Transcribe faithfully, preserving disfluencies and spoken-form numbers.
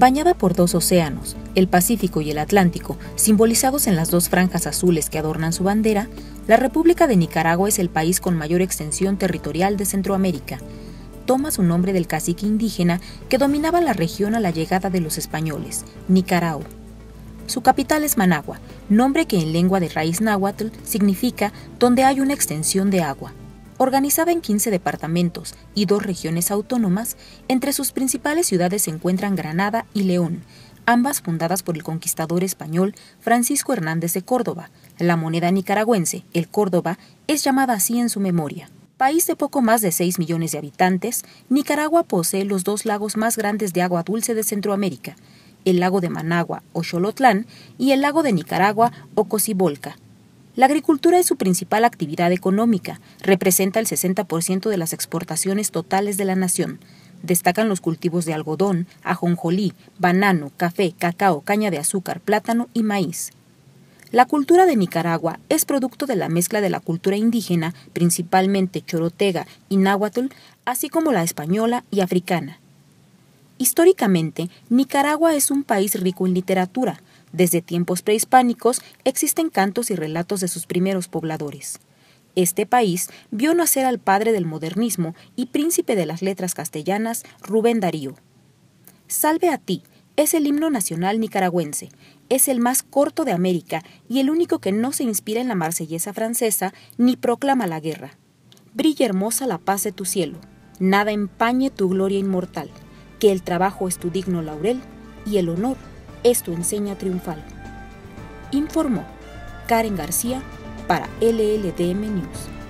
Bañada por dos océanos, el Pacífico y el Atlántico, simbolizados en las dos franjas azules que adornan su bandera, la República de Nicaragua es el país con mayor extensión territorial de Centroamérica. Toma su nombre del cacique indígena que dominaba la región a la llegada de los españoles, Nicarao. Su capital es Managua, nombre que en lengua de raíz náhuatl significa donde hay una extensión de agua. Organizada en quince departamentos y dos regiones autónomas, entre sus principales ciudades se encuentran Granada y León, ambas fundadas por el conquistador español Francisco Hernández de Córdoba. La moneda nicaragüense, el córdoba, es llamada así en su memoria. País de poco más de seis millones de habitantes, Nicaragua posee los dos lagos más grandes de agua dulce de Centroamérica, el lago de Managua o Xolotlán y el lago de Nicaragua o Cocibolca. La agricultura es su principal actividad económica, representa el sesenta por ciento de las exportaciones totales de la nación. Destacan los cultivos de algodón, ajonjolí, banano, café, cacao, caña de azúcar, plátano y maíz. La cultura de Nicaragua es producto de la mezcla de la cultura indígena, principalmente chorotega y náhuatl, así como la española y africana. Históricamente, Nicaragua es un país rico en literatura. Desde tiempos prehispánicos existen cantos y relatos de sus primeros pobladores. Este país vio nacer al padre del modernismo y príncipe de las letras castellanas, Rubén Darío. Salve a ti es el himno nacional nicaragüense. Es el más corto de América y el único que no se inspira en la marsellesa francesa ni proclama la guerra. Brilla hermosa la paz de tu cielo, nada empañe tu gloria inmortal, que el trabajo es tu digno laurel y el honor es tu enseña triunfal. Informó Karen García para L L D M News.